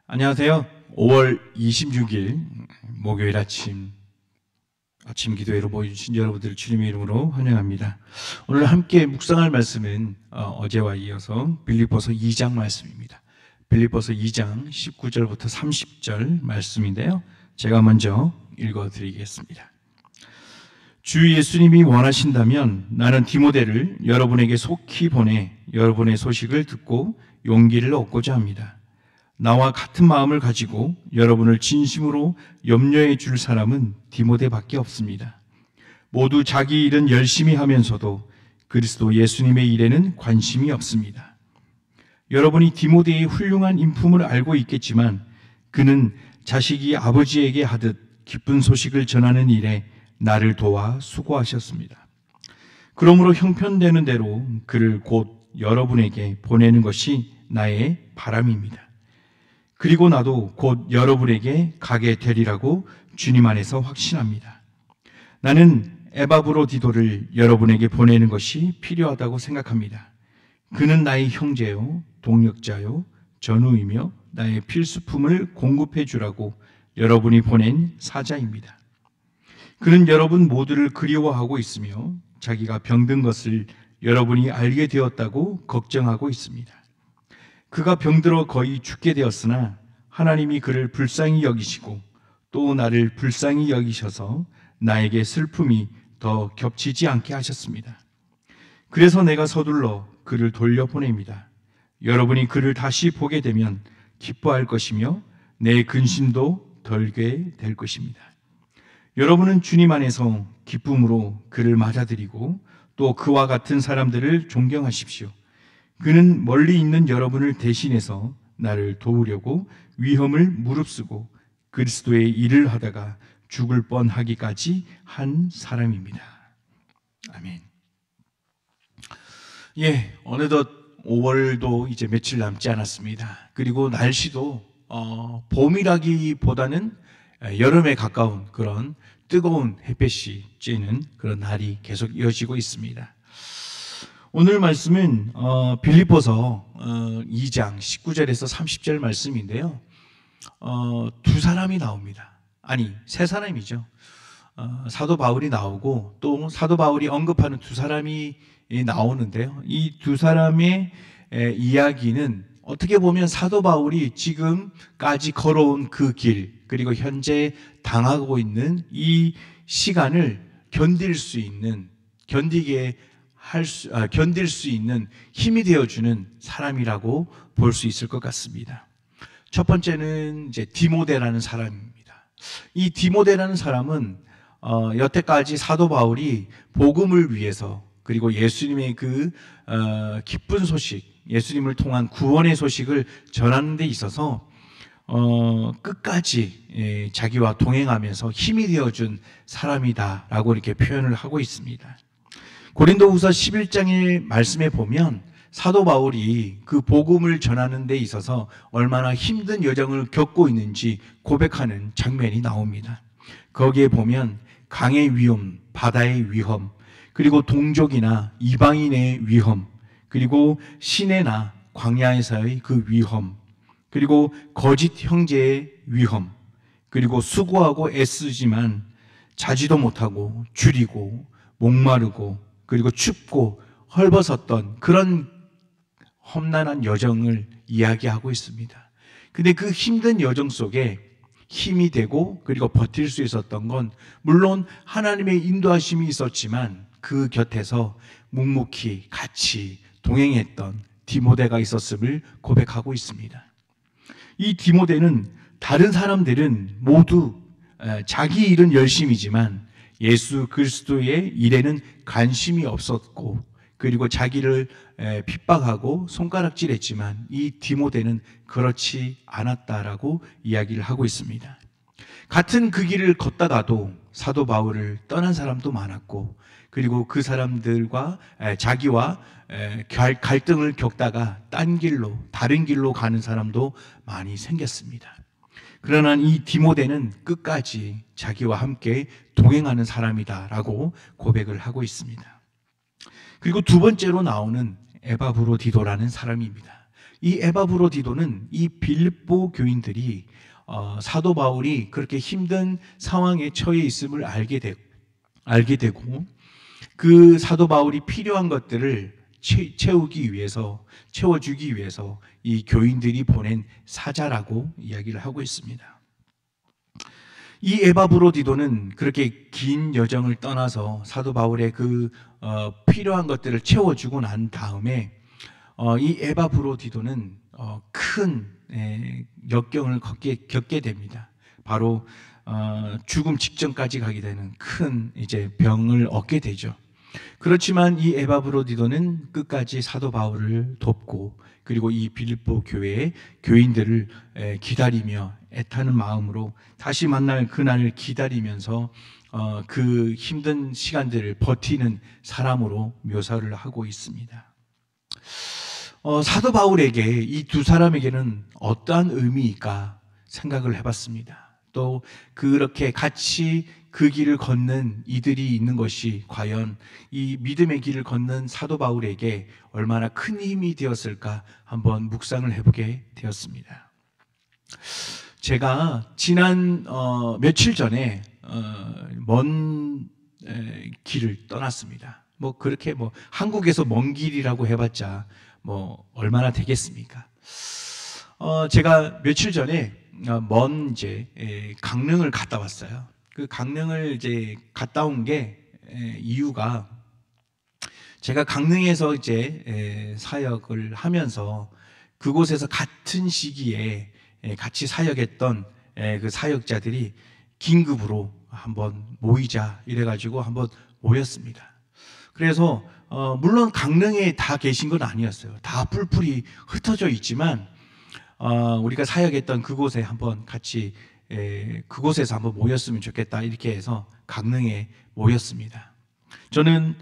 안녕하세요. 5월 26일 목요일 아침 기도회로 모여주신 여러분들을 주님의 이름으로 환영합니다. 오늘 함께 묵상할 말씀은 어제와 이어서 빌립보서 2장 말씀입니다. 빌립보서 2장 19절부터 30절 말씀인데요. 제가 먼저 읽어드리겠습니다. 주 예수님이 원하신다면 나는 디모데를 여러분에게 속히 보내 여러분의 소식을 듣고 용기를 얻고자 합니다. 나와 같은 마음을 가지고 여러분을 진심으로 염려해 줄 사람은 디모데밖에 없습니다. 모두 자기 일은 열심히 하면서도 그리스도 예수님의 일에는 관심이 없습니다. 여러분이 디모데의 훌륭한 인품을 알고 있겠지만 그는 자식이 아버지에게 하듯 기쁜 소식을 전하는 일에 나를 도와 수고하셨습니다. 그러므로 형편되는 대로 그를 곧 여러분에게 보내는 것이 나의 바람입니다. 그리고 나도 곧 여러분에게 가게 되리라고 주님 안에서 확신합니다. 나는 에바브로디도를 여러분에게 보내는 것이 필요하다고 생각합니다. 그는 나의 형제요, 동역자요, 전우이며 나의 필수품을 공급해 주라고 여러분이 보낸 사자입니다. 그는 여러분 모두를 그리워하고 있으며 자기가 병든 것을 여러분이 알게 되었다고 걱정하고 있습니다. 그가 병들어 거의 죽게 되었으나 하나님이 그를 불쌍히 여기시고 또 나를 불쌍히 여기셔서 나에게 슬픔이 더 겹치지 않게 하셨습니다. 그래서 내가 서둘러 그를 돌려보냅니다. 여러분이 그를 다시 보게 되면 기뻐할 것이며 내 근심도 덜게 될 것입니다. 여러분은 주님 안에서 기쁨으로 그를 맞아들이고 또 그와 같은 사람들을 존경하십시오. 그는 멀리 있는 여러분을 대신해서 나를 도우려고 위험을 무릅쓰고 그리스도의 일을 하다가 죽을 뻔하기까지 한 사람입니다. 아멘. 어느덧 5월도 이제 며칠 남지 않았습니다. 그리고 날씨도 봄이라기보다는 여름에 가까운 그런 뜨거운 햇볕이 쬐는 그런 날이 계속 이어지고 있습니다. 오늘 말씀은 빌립보서 2장 19절에서 30절 말씀인데요. 두 사람이 나옵니다. 아니, 세 사람이죠. 사도 바울이 나오고 또 사도 바울이 언급하는 두 사람이 나오는데요. 이 두 사람의 이야기는 어떻게 보면 사도 바울이 지금까지 걸어온 그 길, 그리고 현재 당하고 있는 이 시간을 견딜 수 있는 힘이 되어주는 사람이라고 볼 수 있을 것 같습니다. 첫 번째는 이제 디모데라는 사람입니다. 이 디모데라는 사람은 여태까지 사도 바울이 복음을 위해서 그리고 예수님의 그 기쁜 소식, 예수님을 통한 구원의 소식을 전하는 데 있어서 끝까지 자기와 동행하면서 힘이 되어준 사람이다라고 이렇게 표현을 하고 있습니다. 고린도후서 11장의 말씀에 보면 사도 바울이 그 복음을 전하는 데 있어서 얼마나 힘든 여정을 겪고 있는지 고백하는 장면이 나옵니다. 거기에 보면 강의 위험, 바다의 위험, 그리고 동족이나 이방인의 위험, 그리고 시내나 광야에서의 그 위험, 그리고 거짓 형제의 위험, 그리고 수고하고 애쓰지만 자지도 못하고 줄이고 목마르고 그리고 춥고 헐벗었던 그런 험난한 여정을 이야기하고 있습니다. 근데 그 힘든 여정 속에 힘이 되고 그리고 버틸 수 있었던 건 물론 하나님의 인도하심이 있었지만 그 곁에서 묵묵히 같이 동행했던 디모데가 있었음을 고백하고 있습니다. 이 디모데는 다른 사람들은 모두 자기 일은 열심이지만 예수 그리스도의 일에는 관심이 없었고 그리고 자기를 핍박하고 손가락질했지만 이 디모데는 그렇지 않았다라고 이야기를 하고 있습니다. 같은 그 길을 걷다가도 사도 바울을 떠난 사람도 많았고 그리고 그 사람들과 자기와 갈등을 겪다가 딴 길로 다른 길로 가는 사람도 많이 생겼습니다. 그러나 이 디모데는 끝까지 자기와 함께 동행하는 사람이다라고 고백을 하고 있습니다. 그리고 두 번째로 나오는 에바브로디도라는 사람입니다. 이 에바브로디도는 이 빌립보 교인들이 사도 바울이 그렇게 힘든 상황에 처해 있음을 알게 되고 그 사도 바울이 필요한 것들을 채워주기 위해서 이 교인들이 보낸 사자라고 이야기를 하고 있습니다. 이 에바브로디도는 그렇게 긴 여정을 떠나서 사도 바울의 필요한 것들을 채워주고 난 다음에 이 에바브로디도는 큰 역경을 겪게 됩니다. 바로 죽음 직전까지 가게 되는 큰 이제 병을 얻게 되죠. 그렇지만 이 에바브로디도는 끝까지 사도 바울을 돕고 그리고 이 빌립보 교회의 교인들을 기다리며 애타는 마음으로 다시 만날 그날을 기다리면서 그 힘든 시간들을 버티는 사람으로 묘사를 하고 있습니다. 사도 바울에게 이 두 사람에게는 어떠한 의미일까 생각을 해봤습니다. 또 그렇게 같이 그 길을 걷는 이들이 있는 것이 과연 이 믿음의 길을 걷는 사도 바울에게 얼마나 큰 힘이 되었을까 한번 묵상을 해보게 되었습니다. 제가 지난 며칠 전에 먼 길을 떠났습니다. 그렇게 한국에서 먼 길이라고 해봤자 얼마나 되겠습니까? 제가 며칠 전에 먼 강릉을 갔다 왔어요. 그 강릉을 갔다 온 게 이유가 제가 강릉에서 사역을 하면서 그곳에서 같은 시기에 같이 사역했던 그 사역자들이 긴급으로 한번 모이자 이래가지고 한번 모였습니다. 그래서 물론 강릉에 다 계신 건 아니었어요. 다 뿔뿔이 흩어져 있지만 우리가 사역했던 그곳에 한번 같이 그곳에서 한번 모였으면 좋겠다 이렇게 해서 강릉에 모였습니다. 저는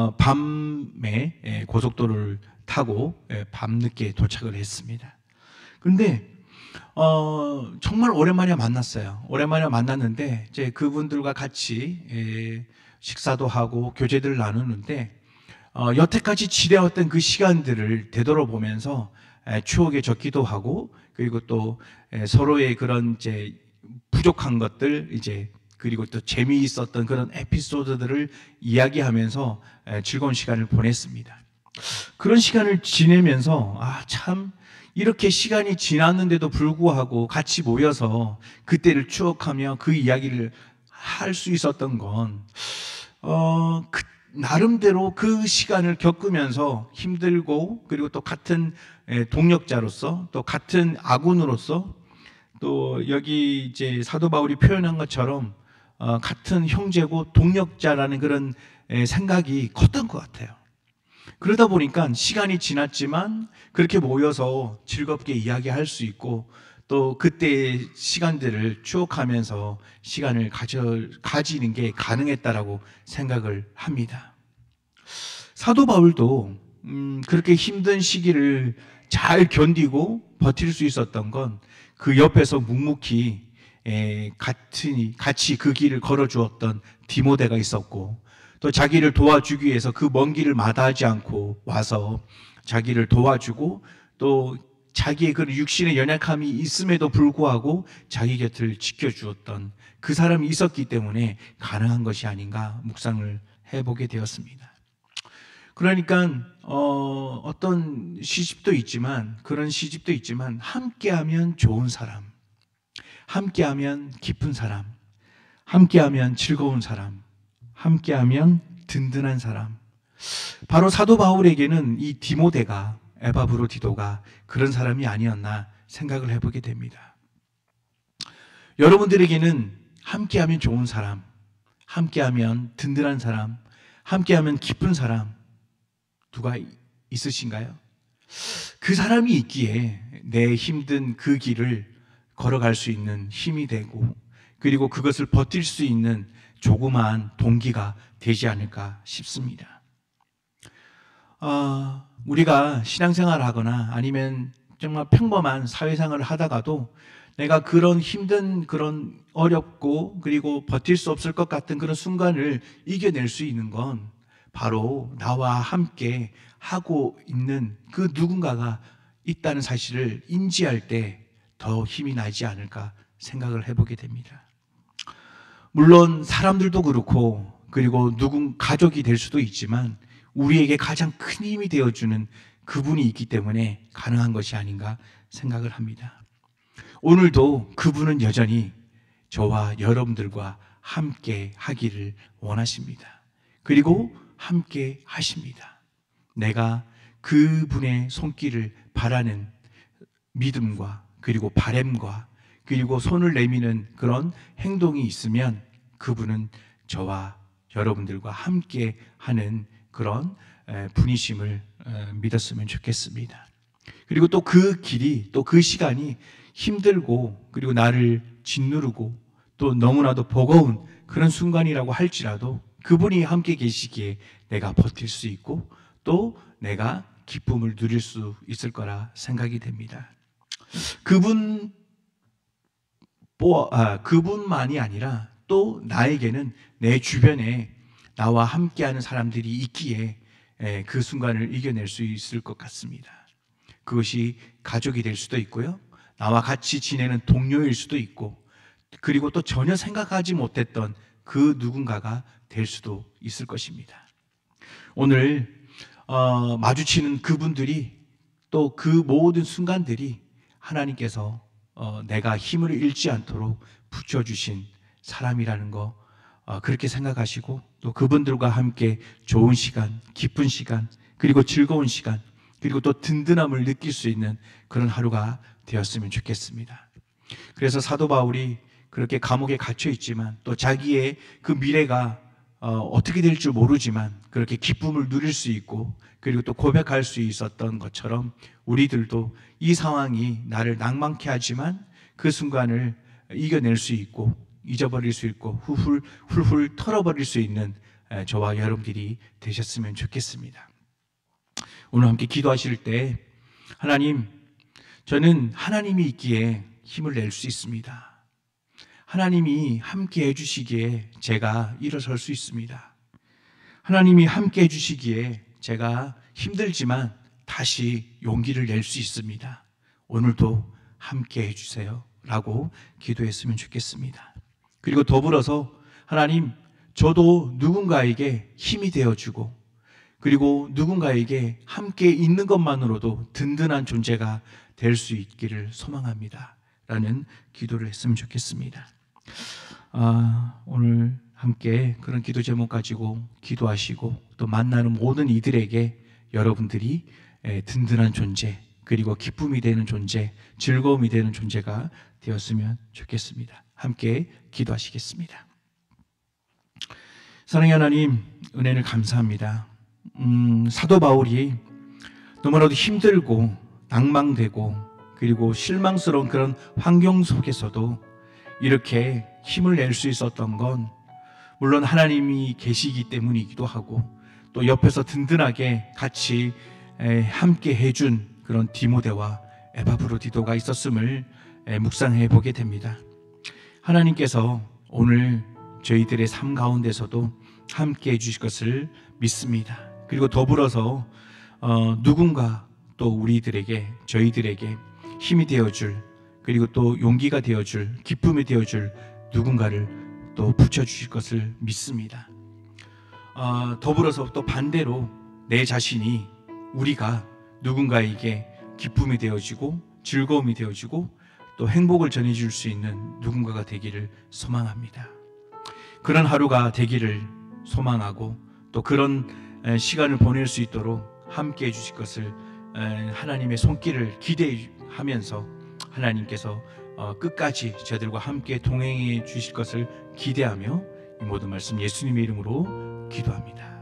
밤에 고속도로를 타고 밤늦게 도착을 했습니다. 근데 정말 오랜만에 만났어요. 오랜만에 만났는데 이제 그분들과 같이 식사도 하고 교제들을 나누는데 여태까지 지내왔던 그 시간들을 되돌아보면서 추억에 젖기도 하고 그리고 또 서로의 그런 부족한 것들 그리고 또 재미있었던 그런 에피소드들을 이야기하면서 즐거운 시간을 보냈습니다. 그런 시간을 지내면서 참 이렇게 시간이 지났는데도 불구하고 같이 모여서 그때를 추억하며 그 이야기를 할 수 있었던 건 나름대로 그 시간을 겪으면서 힘들고 그리고 또 같은 동력자로서 또 같은 아군으로서 또 여기 사도 바울이 표현한 것처럼 같은 형제고 동력자라는 그런 생각이 컸던 것 같아요. 그러다 보니까 시간이 지났지만 그렇게 모여서 즐겁게 이야기할 수 있고 또 그때의 시간들을 추억하면서 시간을 가지는 게 가능했다라고 생각을 합니다. 사도 바울도 그렇게 힘든 시기를 잘 견디고 버틸 수 있었던 건 그 옆에서 묵묵히 같이 그 길을 걸어주었던 디모데가 있었고 또 자기를 도와주기 위해서 그 먼 길을 마다하지 않고 와서 자기를 도와주고 또 자기의 그 육신의 연약함이 있음에도 불구하고 자기 곁을 지켜주었던 그 사람이 있었기 때문에 가능한 것이 아닌가 묵상을 해보게 되었습니다. 그러니까 어떤 시집도 있지만 그런 시집도 있지만 함께하면 좋은 사람, 함께하면 기쁜 사람, 함께하면 즐거운 사람, 함께하면 든든한 사람. 바로 사도 바울에게는 이 디모데가 에바브로디도가 그런 사람이 아니었나 생각을 해보게 됩니다. 여러분들에게는 함께하면 좋은 사람, 함께하면 든든한 사람, 함께하면 기쁜 사람 누가 있으신가요? 그 사람이 있기에 내 힘든 그 길을 걸어갈 수 있는 힘이 되고 그리고 그것을 버틸 수 있는 조그마한 동기가 되지 않을까 싶습니다. 우리가 신앙생활을 하거나 아니면 정말 평범한 사회생활을 하다가도 내가 그런 힘든 그런 어렵고 그리고 버틸 수 없을 것 같은 그런 순간을 이겨낼 수 있는 건 바로 나와 함께 하고 있는 그 누군가가 있다는 사실을 인지할 때 더 힘이 나지 않을까 생각을 해보게 됩니다. 물론 사람들도 그렇고 그리고 가족이 될 수도 있지만 우리에게 가장 큰 힘이 되어주는 그분이 있기 때문에 가능한 것이 아닌가 생각을 합니다. 오늘도 그분은 여전히 저와 여러분들과 함께 하기를 원하십니다. 그리고 함께 하십니다. 내가 그분의 손길을 바라는 믿음과 그리고 바램과 그리고 손을 내미는 그런 행동이 있으면 그분은 저와 여러분들과 함께 하는 그런 분이심을 믿었으면 좋겠습니다. 그리고 또 그 길이, 또 그 시간이 힘들고 그리고 나를 짓누르고 또 너무나도 버거운 그런 순간이라고 할지라도 그분이 함께 계시기에 내가 버틸 수 있고 또 내가 기쁨을 누릴 수 있을 거라 생각이 됩니다. 그분만이 아니라 또 나에게는 내 주변에 나와 함께하는 사람들이 있기에 그 순간을 이겨낼 수 있을 것 같습니다. 그것이 가족이 될 수도 있고요, 나와 같이 지내는 동료일 수도 있고, 그리고 또 전혀 생각하지 못했던 그 누군가가 될 수도 있을 것입니다. 오늘 마주치는 그분들이 또 그 모든 순간들이 하나님께서 내가 힘을 잃지 않도록 붙여주신 사람이라는 거 그렇게 생각하시고 또 그분들과 함께 좋은 시간, 기쁜 시간, 그리고 즐거운 시간, 그리고 또 든든함을 느낄 수 있는 그런 하루가 되었으면 좋겠습니다. 그래서 사도 바울이 그렇게 감옥에 갇혀 있지만 또 자기의 그 미래가 어떻게 될 줄 모르지만 그렇게 기쁨을 누릴 수 있고 그리고 또 고백할 수 있었던 것처럼 우리들도 이 상황이 나를 낭만케 하지만 그 순간을 이겨낼 수 있고 잊어버릴 수 있고 훌훌 털어버릴 수 있는 저와 여러분들이 되셨으면 좋겠습니다. 오늘 함께 기도하실 때 하나님, 저는 하나님이 있기에 힘을 낼 수 있습니다. 하나님이 함께 해주시기에 제가 일어설 수 있습니다. 하나님이 함께 해주시기에 제가 힘들지만 다시 용기를 낼 수 있습니다. 오늘도 함께 해주세요 라고 기도했으면 좋겠습니다. 그리고 더불어서 하나님, 저도 누군가에게 힘이 되어주고 그리고 누군가에게 함께 있는 것만으로도 든든한 존재가 될 수 있기를 소망합니다 라는 기도를 했으면 좋겠습니다. 오늘 함께 그런 기도 제목 가지고 기도하시고 또 만나는 모든 이들에게 여러분들이 든든한 존재, 그리고 기쁨이 되는 존재, 즐거움이 되는 존재가 되었으면 좋겠습니다. 함께 기도하시겠습니다. 사랑의 하나님, 은혜를 감사합니다. 사도 바울이 너무나도 힘들고 낭망되고 그리고 실망스러운 그런 환경 속에서도 이렇게 힘을 낼 수 있었던 건 물론 하나님이 계시기 때문이기도 하고 또 옆에서 든든하게 같이 함께 해준 그런 디모데와 에바브로디도가 있었음을 묵상해 보게 됩니다. 하나님께서 오늘 저희들의 삶 가운데서도 함께 해주실 것을 믿습니다. 그리고 더불어서 누군가 또 우리들에게, 저희들에게 힘이 되어줄, 그리고 또 용기가 되어줄, 기쁨이 되어줄 누군가를 또 붙여주실 것을 믿습니다. 더불어서 또 반대로 내 자신이, 우리가 누군가에게 기쁨이 되어지고 즐거움이 되어지고 또 행복을 전해줄 수 있는 누군가가 되기를 소망합니다. 그런 하루가 되기를 소망하고 또 그런 시간을 보낼 수 있도록 함께 해주실 것을 하나님의 손길을 기대하면서 하나님께서 끝까지 저희들과 함께 동행해 주실 것을 기대하며 이 모든 말씀 예수님의 이름으로 기도합니다.